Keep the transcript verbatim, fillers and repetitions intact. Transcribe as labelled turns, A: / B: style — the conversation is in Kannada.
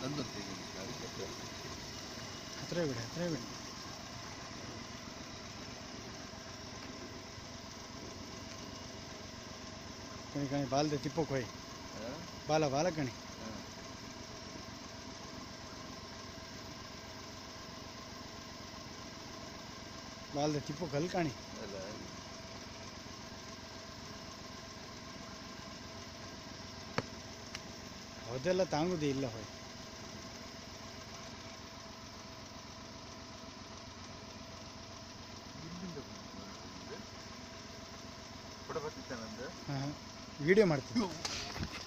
A: ಹತ್ರ ಬಿಡಿ ಹತ್ರ ಬಿಡಿ ಕಣಿ ಕಣಿ ಬಾಲ್ದೆ ತಿಪ್ಪಕ್ಕೆ ಹೋಯ್ ಬಾಲ ಬಾಲ ಕಣಿ ಬಾಲ್ದೆ ತಿಪ್ಪಕ್ಕೆ ಅಲ್ಲಿ ಕಾಣಿ ಅದೆಲ್ಲ ತಾಂಗುದೇ ಇಲ್ಲ ಹೋಯ್ ಹಾಂ ವಿಡಿಯೋ ಮಾಡ್ತೀನಿ